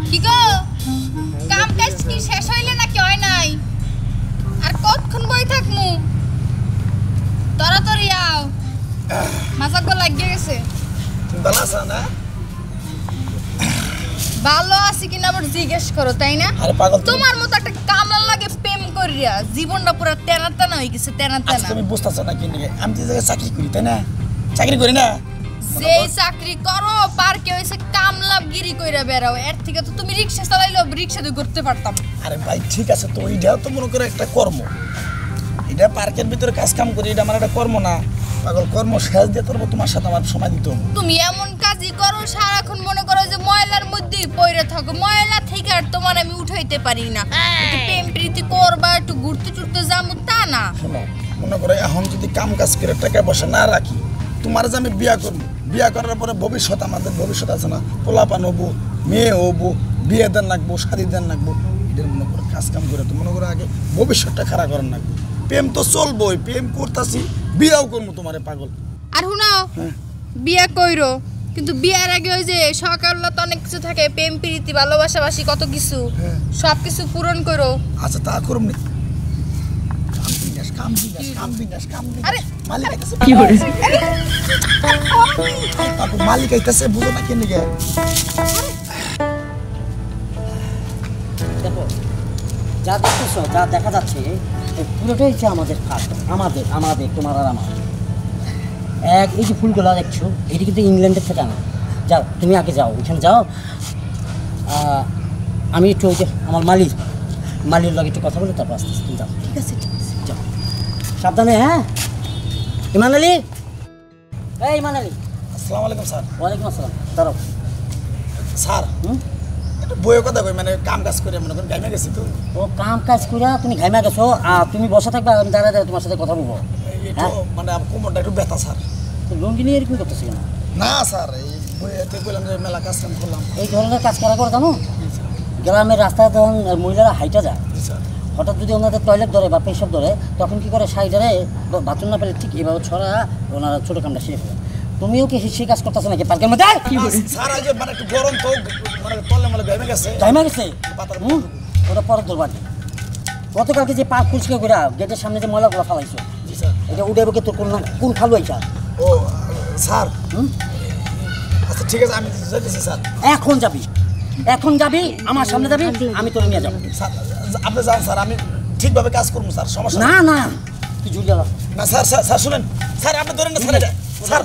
কি গো কাম কাজ কি শেষ হইলে নাকি হয় নাই আর কতক্ষণ বই থাকমু তাড়াতাড়ি আও মাথা গো লাগিয়ে গেছে ভালো আছো না ভালো আছি কিনা আবার জিজ্ঞেস করো তাই না আরে পাগল তোমার মতো একটা কামলা লাগে প্রেম করিয়া জীবনটা পুরো তেনা তেনা হয়ে গেছে তেনা তেনা তুমি বুঝতাছ না কি নিয়ে আমি যে জায়গায় চাকরি করি তাই না চাকরি করি না যেই চাকরি করো পার্কে হইছে কামলাগিরি কইরা বেরাও এর থেকে তো তুমি রিকশা চালাইলো রিকশা দিয়ে ঘুরতে পারতাম আরে ভাই ঠিক আছে তো এইটাও তো মনে করে একটা কর্ম এটা পার্কের ভিতরে কাজ কাম করি এটা আমার একটা কর্ম না পাগল কর্ম শেষ দিয়ে করবো তোমার সাথে আমার সময় দিতে হবে তুমি এমন কাজই করো সারাক্ষণ মনে করো যে ময়লার মধ্যেই পড়ে থাকো ময়লা থেকে আর তোমার আমি উঠাইতে পারি না একটু প্রেম প্রীতি করবা একটু ঘুরতে টুরতে যাবো তা না শোনো মনে করো এখন যদি কাম কাজ করে টাকা পয়সা না রাখি তোমার যে আমি বিয়া করবো বিয়া করার পরে ভবিষ্যৎ আমাদের ভবিষ্যৎ আছে না পোলাপান হবো মেয়ে হবো বিয়ে দেন রাখবো শাদি দেন রাখবো এদের মনে করো কাজ কাম করে তো মনে করো আগে ভবিষ্যৎটা খারাপ করার রাখবো প্রেম তো চলবোই প্রেম করতেছি বিয়াও করবো তোমারে পাগল আর শুনাও বিয়া কইরো কিন্তু বিয়ার আগে ওই যে সকালবেলা তো অনেক কিছু থাকে প্রেম প্রীতি ভালোবাসাবাসি কত কিছু সব কিছু পূরণ করো আচ্ছা তা করুম নি আরে মালিক আইতাছে কি হরে আপু মালিক আইতাছে বুঝো না কেন গে দেখো যা দেখতেছো যা দেখা যাচ্ছে পুরোটাই হচ্ছে আমাদের কাজ আমাদের তোমার আর আমার এই যে ফুলগুলো দেখছো এটি কিন্তু ইংল্যান্ডের থেকে আনা যাও তুমি আগে যাও ওইখানে যাও আমি একটু ওই যে আমার মালির লগে একটু কথা বলে তারপর আসতেছি তুমি যাও ঠিক আছে যাও সাবধানে হ্যাঁ ইমান আলী ইমান আলী আসসালামু আলাইকুম স্যার ওয়ালাইকুম আসসালাম দাঁড়াও স্যার একটা বইয়ের কথা কই মানে কাম কাজ করে মনে করেন গাইমা গেছি তো ও কাম কাজ করে তুমি ঘাইমা গেছো আর তুমি বসে থাকবে আমি দাঁড়ায় তোমার সাথে কথা বলবো একটু মানে কোমরটা একটু ব্যথা স্যার লুঙ্গি নিয়ে এরকম করতেছি কেন না স্যার এই বইয়েতে কইলাম যে মেলা কাজ কাম করলাম এই ধরনের কাজ করা করে জানো গ্রামের রাস্তায় তখন মহিলারা হাইটা যায় হঠাৎ যদি ওনাদের টয়লেট ধরে বা পেশাব ধরে তখন কি করে সাইডারে বাথরুম না পেলে ঠিক এভাবে ছড়া ওনারা ছোটো কামটা সেরে ফেলে তুমিও কি সেই কাজ করতেছো নাকি পার্কের মধ্যে স্যার আজ মানে একটু গরম তো মানে তলে মলে গাইমা গেছে ওটা পরে ধরবাটি গতকালকে যে পার্ক পরিষ্কার করে গেটের সামনে যে ময়লাগুলো ফালাইছো এটা উঠে বুকে তোর কোন খালু আইসা ও স্যার আচ্ছা ঠিক আছে আমি যাইতেছি স্যার এখন যাবি আমার সামনে যাবি আমি তোর নিয়ে যাবো স্যার আপনি যান স্যার আমি ঠিকভাবে কাজ করবো স্যার সমস্যা না তুই জুড়ে যা না স্যার শুনেন স্যার আপনি ধরেন না স্যার এটা স্যার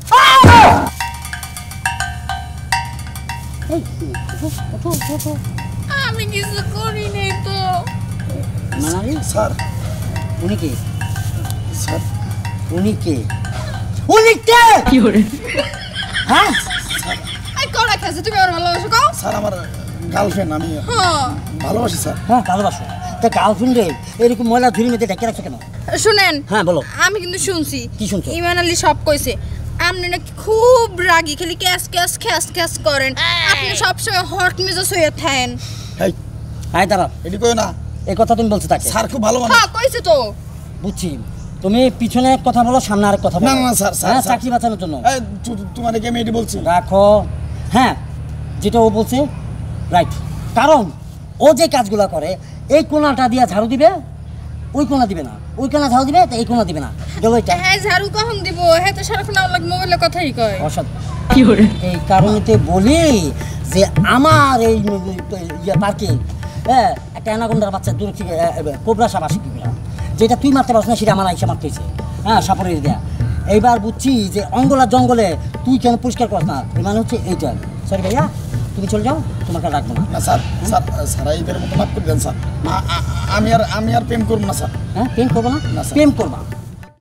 আমি কিছু করি নাই তো স্যার উনি কে স্যার উনি কে কি করে হ্যাঁ আই করা কাছে তুমি আমার ভালোবাসো কও স্যার আমার গার্লফ্রেন্ড আমি ভালোবাসি স্যার হ্যাঁ ভালোবাসো তা গার্লফ্রেন্ডে এরকম ময়লা ধুরি মেয়েদের ডেকে রাখছো কেন শুনেন হ্যাঁ বলো আমি কিন্তু শুনছি কি শুনছো ইমান আলী সব কইছে আপনি নাকি খুব রাগী খালি ক্যাস করেন আপনি সবসময় হট মেজাজ হয়ে থাকেন হাই দাঁড়া এটি কই না এই কথা তুমি বলছো তাকে স্যার খুব ভালো মানুষ হ্যাঁ কইছে তো বুঝছি তুমি পিছনে এক কথা বলো সামনে আরেক কথা বলো না স্যার হ্যাঁ চাকরি বাঁচানোর জন্য তোমার কি আমি এটি বলছি রাখো হ্যাঁ যেটা ও বলছে রাইট কারণ ও যে কাজগুলো করে এই কোণাটা দিয়ে ঝাড়ু দিবে ওই কোণা দিবে না ওই কোণা ঝাড়ু দিবে এই কোণা দিবে না গেল এটা হ্যাঁ ঝাড়ু কখন দিব হ্যাঁ তো সারাক্ষণ আমার মোবাইলে কথাই কয় অসৎ কি করে এই কারণেতে বলি যে আমার এই পার্কে হ্যাঁ একটা অ্যানাকোন্ডার বাচ্চা দূর থেকে কোবরা সাপ আসে কি যেটা তুই মারতে পারছ না সেটা আমার আইসা মারতেছে হ্যাঁ সাপড়ে দেয়া এইবার বুঝছি যে অঙ্গলার জঙ্গলে তুই কেন পরিষ্কার কর না এই মানে হচ্ছে এইটা সরি ভাইয়া তুমি চলে যাও তোমাকে রাখবো না স্যার এইটার মতো মাফ করে দেন স্যার আমি আর প্রেম করবো না স্যার হ্যাঁ প্রেম করবো না প্রেম করবা